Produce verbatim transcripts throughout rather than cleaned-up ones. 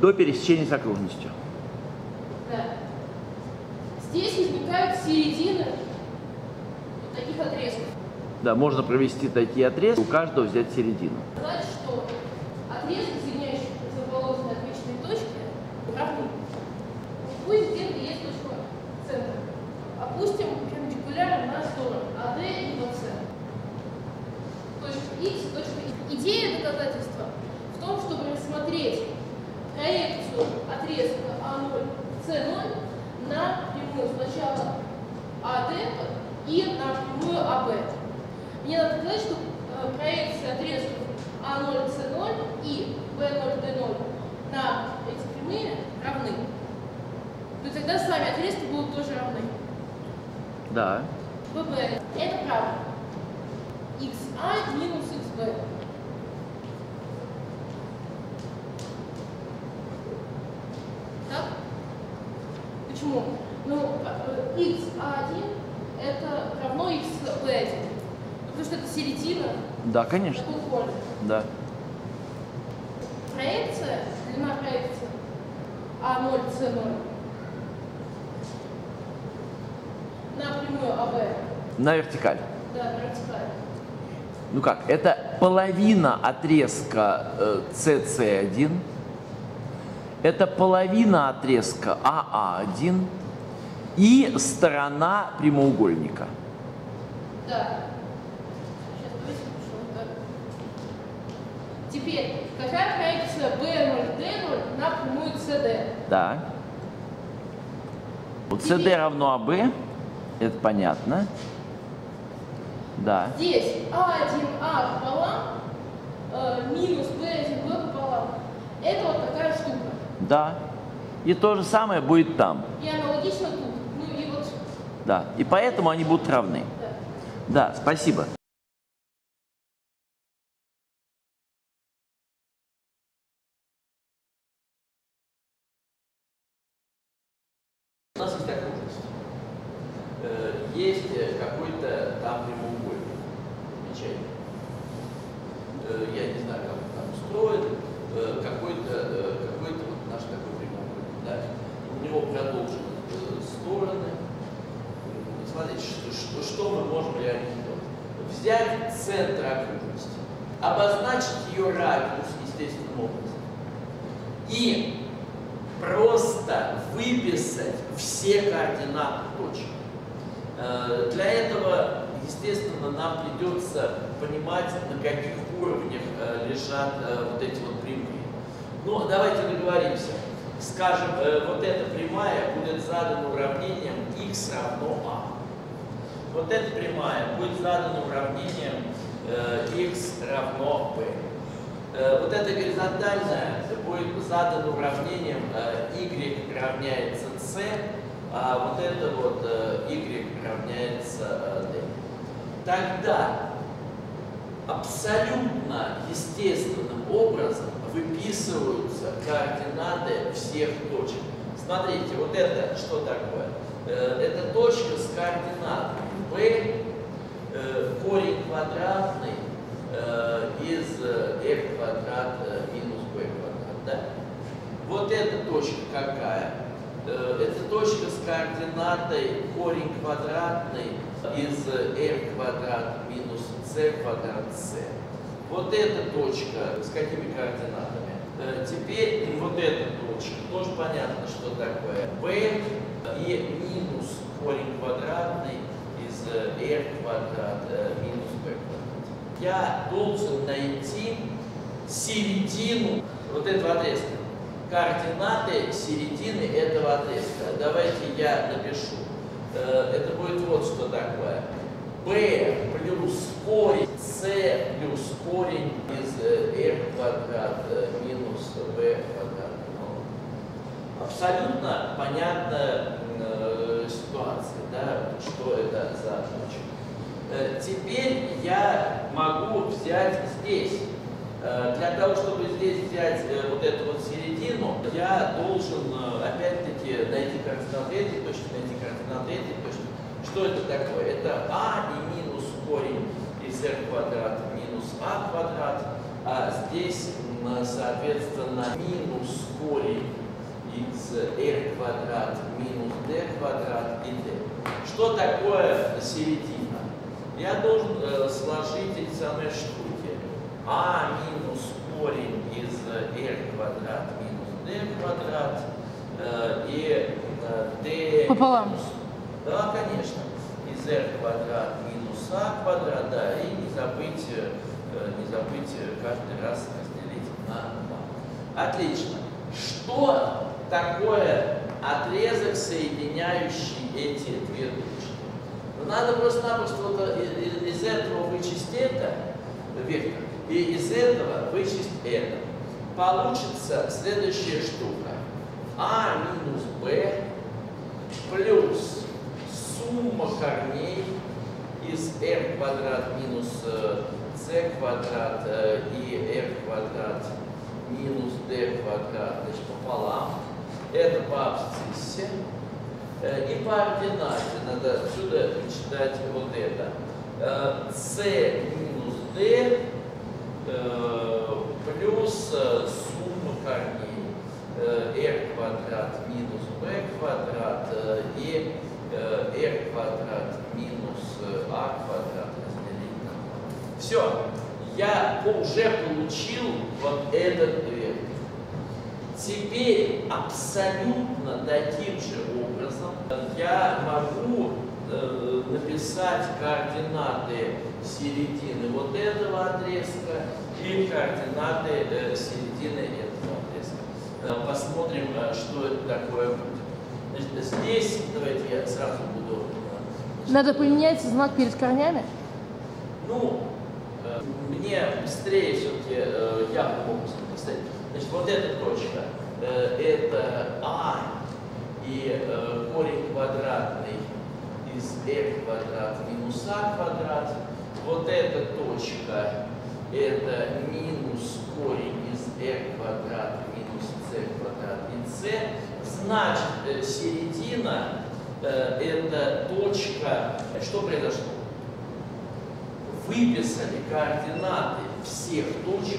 до пересечения с окружностью. Да. Здесь возникают середины вот таких отрезков. Да, можно провести такие отрезки, у каждого взять середину. Значит, что отрезки, соединяющие противоположные отмеченные точки, равны. Пусть где-то есть точка центра. Опустим перпендикулярно на сторону АД и ВС. Точка Х, точка Y. Идея доказательства в том, чтобы рассмотреть проекцию отрезка А ноль, С ноль на прямую сначала АД и на прямую АБ. Мне надо сказать, что э, проекции отрезков А ноль, С ноль и В ноль, Д ноль на эти прямые равны. То есть тогда сами отрезки будут тоже равны. Да. ВБ это правда. икс а минус икс бэ. Так? Почему? Ну, икс а один это равно икс бэ один. Потому что это середина. Да, конечно. Да. Проекция, длина проекции А ноль, С ноль на прямую АБ. На вертикаль. Да, на вертикаль. Ну как, это половина отрезка э, С С один, это половина отрезка А А один и сторона прямоугольника. Да. Сейчас давайте напишу вот так. Теперь, какая проекция Б ноль, Д ноль на прямую С Д? Да. Вот С Д равно А Б, это понятно. Да. Здесь А один А пополам э, минус Б один Б пополам. Это вот такая штука. Да. И то же самое будет там. И аналогично тут. Ну и вот. Да. И поэтому они будут равны. Да. Да, спасибо. У нас есть окружность. Есть какой-то там прямоугольник. Замечательно. Я не знаю, как он там устроен. Какой-то какой-то вот наш такой прямоугольник. Да? У него продолжены стороны. Смотрите, что, что, что мы можем реально сделать. Взять центр окружности, обозначить ее радиус естественным образом и просто выписать все координаты точек. Для этого, естественно, нам придется понимать, на каких уровнях лежат вот эти вот прямые. Ну, давайте договоримся. Скажем, вот эта прямая будет задана уравнением x равно a. Вот эта прямая будет задана уравнением x равно b. Вот эта горизонтальная будет задана уравнением y равняется c, а вот это вот y равняется d. Тогда абсолютно естественным образом выписываются координаты всех точек. Смотрите, вот это что такое? Это точка с координатами b, корень квадратный из f квадрат минус b квадрат. Да? Вот эта точка какая? Это точка с координатой корень квадратный из f квадрат минус c квадрат c. Вот эта точка с какими координатами? Теперь вот эта точка. Тоже понятно, что такое b и минус корень квадратный из f квадрат минус b квадрат. Я должен найти середину вот этого отрезка. Координаты середины этого отрезка. Давайте я напишу. Это будет вот что такое. b плюс корень c плюс корень из f квадрат минус b квадрат. Абсолютно понятная э, ситуация, да, что это за точка. Э, теперь я могу взять здесь. Э, для того, чтобы здесь взять э, вот эту вот середину, я должен э, опять-таки найти координаты этой точки, найти координаты этой точки. Что это такое? Это а и минус корень из r квадрат минус а квадрат. а здесь, соответственно, минус корень из r квадрат минус d квадрат и d. Что такое середина? Я должен э, сложить эти самые штуки. А минус корень из r квадрат минус d квадрат э, и э, d пополам. Минус, да, конечно. Из r квадрат минус а квадрат, да, и не забыть, э, не забыть каждый раз разделить на два. Отлично. Что такое отрезок, соединяющий эти две точки? Ну, надо просто-напросто вот из, из этого вычесть это, вектор, и из этого вычесть это. Получится следующая штука. А минус b плюс сумма корней из r квадрат минус c квадрат и r квадрат минус d квадрат, значит, пополам. Это по абсциссе. И по ординате надо отсюда читать вот это. c минус d плюс сумма корней r квадрат минус b квадрат и r квадрат минус а квадрат разделить на два. Все. Я уже получил вот этот вектор. Теперь абсолютно таким же образом я могу э, написать координаты середины вот этого отрезка и координаты э, середины этого отрезка. Э, посмотрим, э, что это такое будет. Значит, здесь, давайте я сразу буду... Значит, надо поменять знак перед корнями? Ну, э, мне быстрее все-таки э, я могу поставить. Значит, вот эта точка, э, это а, и э, корень квадратный из r квадрат минус а квадрат. Вот эта точка, это минус корень из r квадрат минус c квадрат и c. Значит, э, середина, э, это точка, что произошло? Выписали координаты всех точек.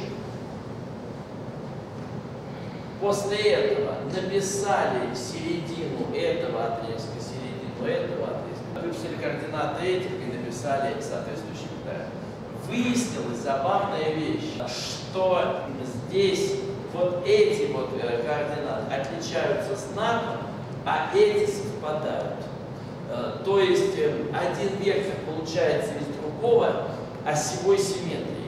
После этого написали середину этого отрезка, середину этого отрезка. Выписали координаты этих и написали соответствующие вектора. Выяснилась забавная вещь, что здесь вот эти вот координаты отличаются знаком, а эти совпадают. То есть один вектор получается из другого осевой симметрии.